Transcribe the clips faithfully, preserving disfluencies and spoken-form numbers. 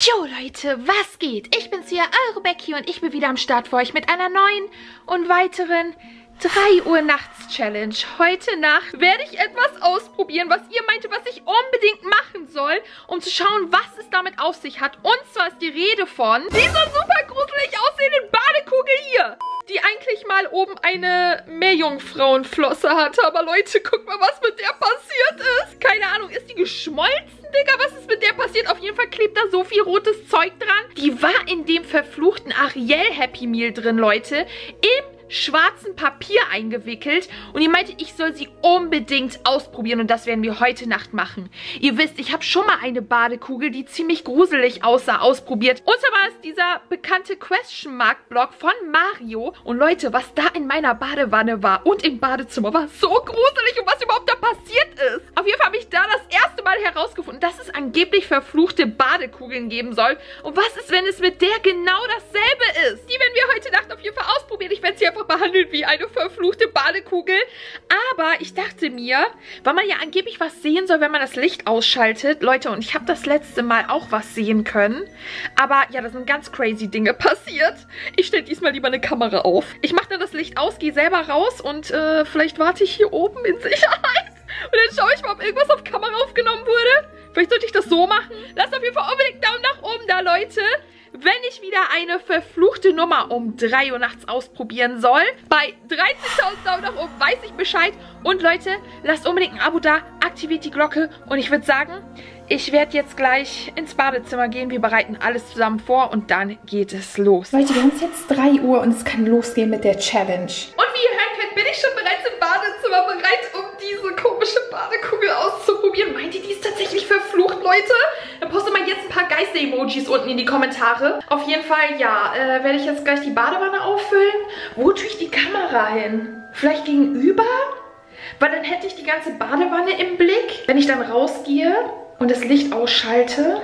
Jo Leute, was geht? Ich bin's hier, eure Becky, und ich bin wieder am Start für euch mit einer neuen und weiteren drei Uhr nachts Challenge. Heute Nacht werde ich etwas ausprobieren, was ihr meinte, was ich unbedingt machen soll, um zu schauen, was es damit auf sich hat. Und zwar ist die Rede von dieser super gruselig aussehenden Badekugel hier, die eigentlich mal oben eine Meerjungfrauenflosse hatte. Aber Leute, guckt mal, was mit der passiert ist. Keine Ahnung, ist die geschmolzen, Digga? Was ist mit der passiert? Auf jeden Fall klebt da so viel rotes Zeug dran. Die war in dem verfluchten Ariel Happy Meal drin, Leute. Im schwarzen Papier eingewickelt, und ihr meinte, ich soll sie unbedingt ausprobieren, und das werden wir heute Nacht machen. Ihr wisst, ich habe schon mal eine Badekugel, die ziemlich gruselig aussah, ausprobiert. Und zwar war es dieser bekannte Question Mark Blog von Mario. Und Leute, was da in meiner Badewanne war und im Badezimmer, war so gruselig, und was überhaupt da passiert ist. Auf jeden Fall habe ich da das erste Mal herausgefunden, dass es angeblich verfluchte Badekugeln geben soll. Und was ist, wenn es mit der genau dasselbe ist? Die werden wir heute Nacht auf jeden Fall ausprobieren. Ich werde sie einfach behandelt wie eine verfluchte Badekugel. Aber ich dachte mir, weil man ja angeblich was sehen soll, wenn man das Licht ausschaltet. Leute, und ich habe das letzte Mal auch was sehen können. Aber ja, da sind ganz crazy Dinge passiert. Ich stelle diesmal lieber eine Kamera auf. Ich mache dann das Licht aus, gehe selber raus und äh, vielleicht warte ich hier oben in Sicherheit. Und dann schaue ich mal, ob irgendwas auf Kamera aufgenommen wurde. Vielleicht sollte ich das so machen. Lasst auf jeden Fall unbedingt Daumen nach oben da, Leute, wenn ich wieder eine verfluchte Nummer um drei Uhr nachts ausprobieren soll. Bei dreizehntausend Daumen nach oben weiß ich Bescheid. Und Leute, lasst unbedingt ein Abo da, aktiviert die Glocke. Und ich würde sagen, ich werde jetzt gleich ins Badezimmer gehen. Wir bereiten alles zusammen vor und dann geht es los. Leute, wir haben es jetzt drei Uhr und es kann losgehen mit der Challenge. Und wie ihr hören könnt, bin ich schon bereits im Badezimmer bereit, um diese komische Badekugel auszuprobieren. Meint ihr, die ist tatsächlich verflucht, Leute? Dann postet mal jetzt ein paar Geister-Emojis unten in die Kommentare. Auf jeden Fall, ja, äh, werde ich jetzt gleich die Badewanne auffüllen. Wo tue ich die Kamera hin? Vielleicht gegenüber? Weil dann hätte ich die ganze Badewanne im Blick. Wenn ich dann rausgehe und das Licht ausschalte.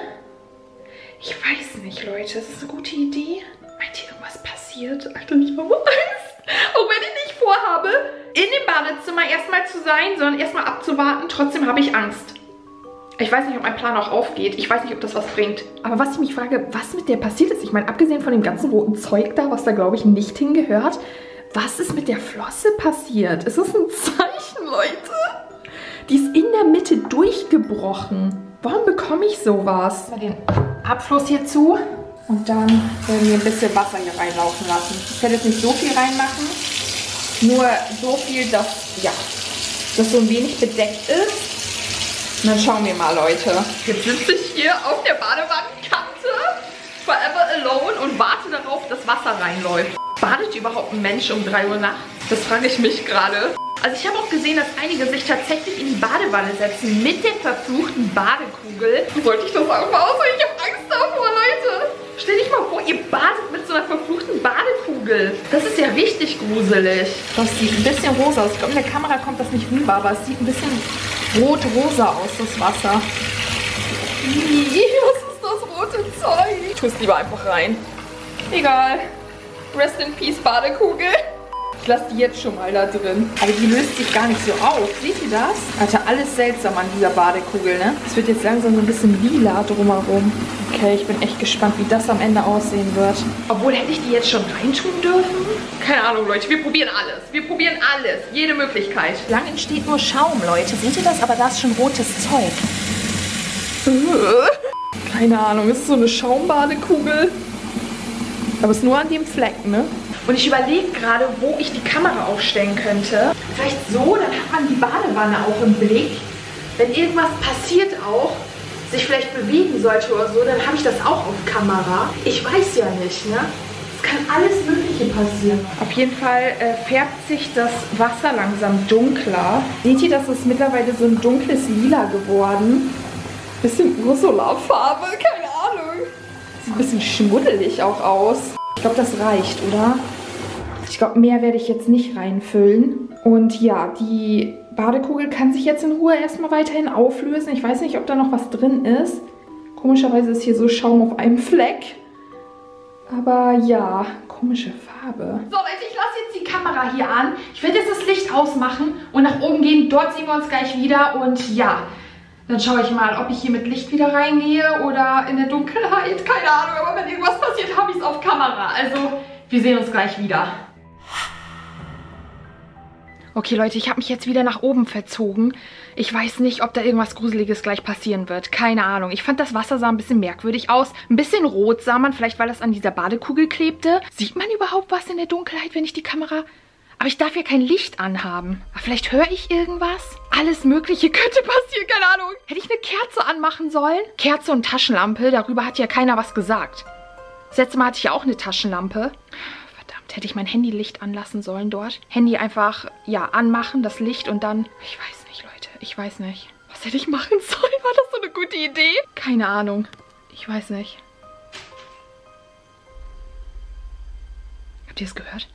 Ich weiß nicht, Leute. Ist das eine gute Idee? Meint ihr, irgendwas passiert? Alter, ich habe Angst. Auch wenn ich nicht vorhabe, in dem Badezimmer erstmal zu sein, sondern erstmal abzuwarten. Trotzdem habe ich Angst. Ich weiß nicht, ob mein Plan auch aufgeht. Ich weiß nicht, ob das was bringt. Aber was ich mich frage, was mit der passiert ist, ich meine, abgesehen von dem ganzen roten Zeug da, was da, glaube ich, nicht hingehört, was ist mit der Flosse passiert? Ist das ein Zeichen, Leute? Die ist in der Mitte durchgebrochen. Warum bekomme ich sowas? Mal den Abfluss hier zu. Und dann werden wir ein bisschen Wasser hier reinlaufen lassen. Ich werde jetzt nicht so viel reinmachen. Nur so viel, dass, ja, das so ein wenig bedeckt ist. Und dann schauen wir mal, Leute. Jetzt sitze ich hier auf der Badewannenkante, forever alone, und warte darauf, dass Wasser reinläuft. Badet überhaupt ein Mensch um drei Uhr nachts? Das frage ich mich gerade. Also ich habe auch gesehen, dass einige sich tatsächlich in die Badewanne setzen mit der verfluchten Badekugel. Wollte ich das auch mal aus? Ich habe Angst davor, Leute. Stell dich mal vor, ihr badet mit so einer verfluchten Badekugel. Das ist ja richtig gruselig. Das sieht ein bisschen rosa aus. Ich glaube, in der Kamera kommt das nicht rüber, aber es sieht ein bisschen rot-rosa aus, das Wasser. Ih, was ist das rote Zeug? Ich tue es lieber einfach rein. Egal. Rest in Peace, Badekugel. Ich lasse die jetzt schon mal da drin. Aber die löst sich gar nicht so auf. Seht ihr das? Alter, alles seltsam an dieser Badekugel, ne? Es wird jetzt langsam so ein bisschen lila drumherum. Okay, ich bin echt gespannt, wie das am Ende aussehen wird. Obwohl, hätte ich die jetzt schon reintun dürfen? Keine Ahnung, Leute. Wir probieren alles. Wir probieren alles. Jede Möglichkeit. Lang entsteht nur Schaum, Leute. Seht ihr das? Aber da ist schon rotes Zeug. Keine Ahnung. Ist so eine Schaumbadekugel. Aber es ist nur an dem Fleck, ne? Und ich überlege gerade, wo ich die Kamera aufstellen könnte. Vielleicht so, dann hat man die Badewanne auch im Blick. Wenn irgendwas passiert auch, sich vielleicht bewegen sollte oder so, dann habe ich das auch auf Kamera. Ich weiß ja nicht, ne? Es kann alles Mögliche passieren. Auf jeden Fall äh, färbt sich das Wasser langsam dunkler. Seht ihr, das ist mittlerweile so ein dunkles Lila geworden. Bisschen Ursula-Farbe, keine Ahnung. Sieht ein bisschen schmuddelig auch aus. Ich glaube, das reicht, oder? Ich glaube, mehr werde ich jetzt nicht reinfüllen. Und ja, die Badekugel kann sich jetzt in Ruhe erstmal weiterhin auflösen. Ich weiß nicht, ob da noch was drin ist. Komischerweise ist hier so Schaum auf einem Fleck. Aber ja, komische Farbe. So, Leute, ich lasse jetzt die Kamera hier an. Ich werde jetzt das Licht ausmachen und nach oben gehen. Dort sehen wir uns gleich wieder. Und ja, Dann schaue ich mal, ob ich hier mit Licht wieder reingehe oder in der Dunkelheit. Keine Ahnung, aber wenn irgendwas passiert, habe ich es auf Kamera. Also, wir sehen uns gleich wieder. Okay, Leute, ich habe mich jetzt wieder nach oben verzogen. Ich weiß nicht, ob da irgendwas Gruseliges gleich passieren wird. Keine Ahnung. Ich fand, das Wasser sah ein bisschen merkwürdig aus. Ein bisschen rot sah man, vielleicht weil das an dieser Badekugel klebte. Sieht man überhaupt was in der Dunkelheit, wenn ich die Kamera... Aber ich darf ja kein Licht anhaben. Aber vielleicht höre ich irgendwas? Alles Mögliche könnte passieren, keine Ahnung. Hätte ich eine Kerze anmachen sollen? Kerze und Taschenlampe, darüber hat ja keiner was gesagt. Das letzte Mal hatte ich ja auch eine Taschenlampe. Verdammt, hätte ich mein Handylicht anlassen sollen dort. Handy einfach, ja, anmachen, das Licht und dann... Ich weiß nicht, Leute, ich weiß nicht. Was hätte ich machen sollen? War das so eine gute Idee? Keine Ahnung. Ich weiß nicht. Habt ihr es gehört?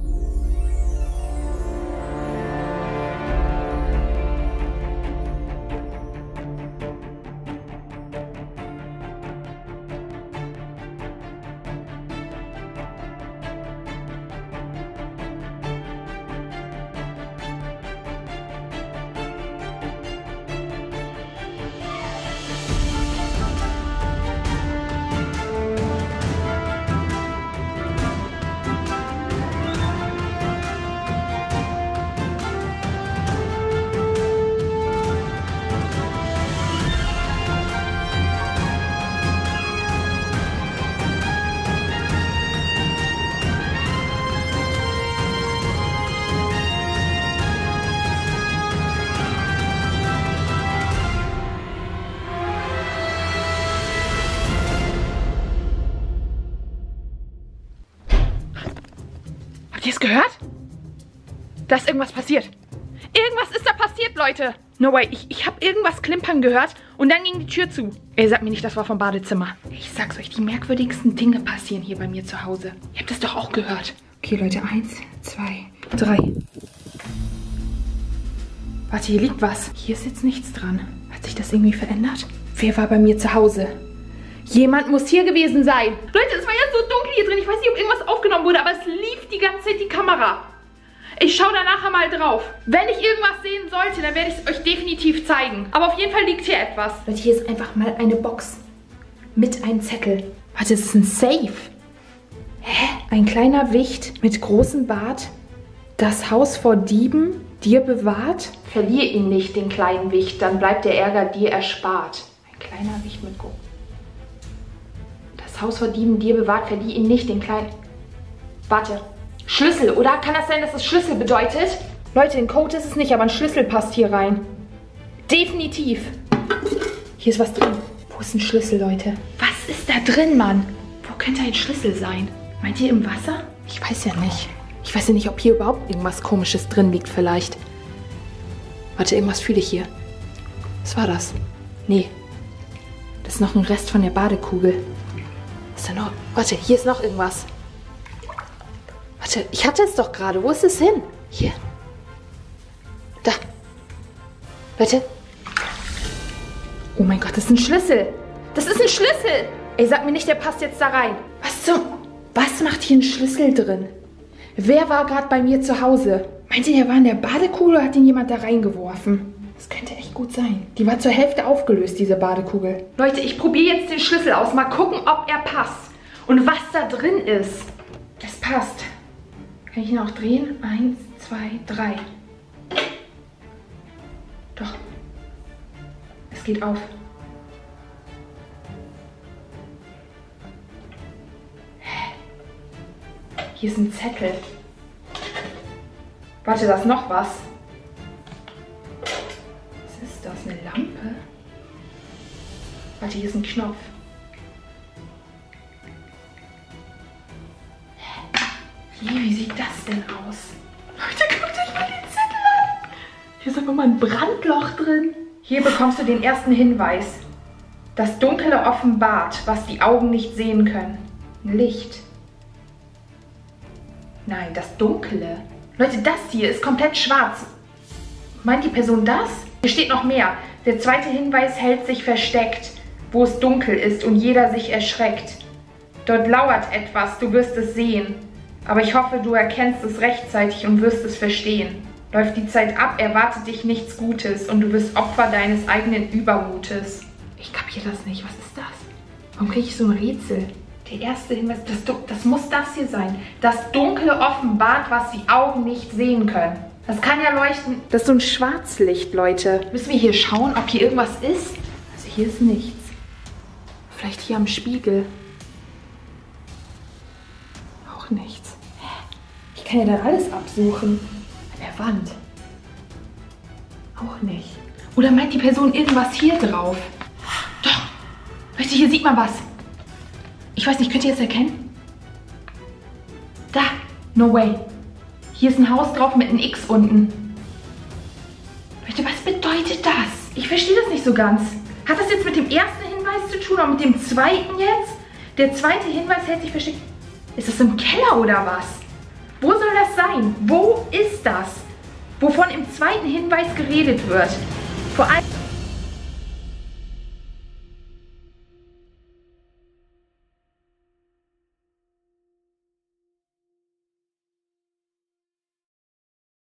Habt ihr es gehört? Da ist irgendwas passiert. Irgendwas ist da passiert, Leute. No way, ich, ich habe irgendwas klimpern gehört und dann ging die Tür zu. Ey, sagt mir nicht, das war vom Badezimmer. Ich sag's euch, die merkwürdigsten Dinge passieren hier bei mir zu Hause. Ihr habt das doch auch gehört. Okay, Leute, eins, zwei, drei. Warte, hier liegt was. Hier ist jetzt nichts dran. Hat sich das irgendwie verändert? Wer war bei mir zu Hause? Jemand muss hier gewesen sein. Leute, es war jetzt so dunkel hier drin. Ich weiß nicht, ob irgendwas aufgenommen wurde, aber es lief die ganze Zeit die Kamera. Ich schaue da nachher mal drauf. Wenn ich irgendwas sehen sollte, dann werde ich es euch definitiv zeigen. Aber auf jeden Fall liegt hier etwas. Leute, hier ist einfach mal eine Box mit einem Zettel. Warte, das ist ein Safe. Hä? Ein kleiner Wicht mit großem Bart. Das Haus vor Dieben dir bewahrt. Verlier ihn nicht, den kleinen Wicht, dann bleibt der Ärger dir erspart. Ein kleiner Wicht mit großem... Das Haus vor Dieben dir bewahrt, verlieh ihn nicht, den kleinen... Warte. Schlüssel, oder? Kann das sein, dass es Schlüssel bedeutet? Leute, ein Code ist es nicht, aber ein Schlüssel passt hier rein. Definitiv. Hier ist was drin. Wo ist ein Schlüssel, Leute? Was ist da drin, Mann? Wo könnte ein Schlüssel sein? Meint ihr im Wasser? Ich weiß ja nicht. Ich weiß ja nicht, ob hier überhaupt irgendwas Komisches drin liegt vielleicht. Warte, irgendwas fühle ich hier. Was war das? Nee. Das ist noch ein Rest von der Badekugel. Ist da noch... Warte, hier ist noch irgendwas. Warte, ich hatte es doch gerade. Wo ist es hin? Hier. Da. Leute. Oh mein Gott, das ist ein Schlüssel. Das ist ein Schlüssel. Ey, sag mir nicht, der passt jetzt da rein. Was zum... Was macht hier ein Schlüssel drin? Wer war gerade bei mir zu Hause? Meint ihr, der war in der Badekugel oder hat ihn jemand da reingeworfen? Das könnte echt gut sein. Die war zur Hälfte aufgelöst, diese Badekugel. Leute, ich probiere jetzt den Schlüssel aus. Mal gucken, ob er passt. Und was da drin ist. Es passt. Kann ich ihn auch drehen? Eins, zwei, drei. Doch. Es geht auf. Hä? Hier ist ein Zettel. Warte, da ist noch was. Was ist das? Eine Lampe? Warte, hier ist ein Knopf. Wie, wie sieht das denn aus? Leute, guckt euch mal den Zettel an. Hier ist einfach mal ein Brandloch drin. Hier bekommst du den ersten Hinweis. Das Dunkle offenbart, was die Augen nicht sehen können. Licht. Nein, das Dunkle. Leute, das hier ist komplett schwarz. Meint die Person das? Hier steht noch mehr. Der zweite Hinweis hält sich versteckt, wo es dunkel ist und jeder sich erschreckt. Dort lauert etwas, du wirst es sehen. Aber ich hoffe, du erkennst es rechtzeitig und wirst es verstehen. Läuft die Zeit ab, erwartet dich nichts Gutes und du bist Opfer deines eigenen Übermutes. Ich kapiere das nicht. Was ist das? Warum kriege ich so ein Rätsel? Der erste Hinweis, das, das muss das hier sein. Das Dunkle offenbart, was die Augen nicht sehen können. Das kann ja leuchten. Das ist so ein Schwarzlicht, Leute. Müssen wir hier schauen, ob hier irgendwas ist? Also hier ist nichts. Vielleicht hier am Spiegel. Auch nichts. Ich kann ja dann alles absuchen. An der Wand. Auch nicht. Oder meint die Person irgendwas hier drauf? Doch. Leute, hier sieht man was. Ich weiß nicht, könnt ihr es erkennen? Da. No way. Hier ist ein Haus drauf mit einem X unten. Leute, was bedeutet das? Ich verstehe das nicht so ganz. Hat das jetzt mit dem ersten Hinweis zu tun oder mit dem zweiten jetzt? Der zweite Hinweis hält sich versteckt. Ist das im Keller oder was? Wo soll das sein? Wo ist das? Wovon im zweiten Hinweis geredet wird? Vor allem...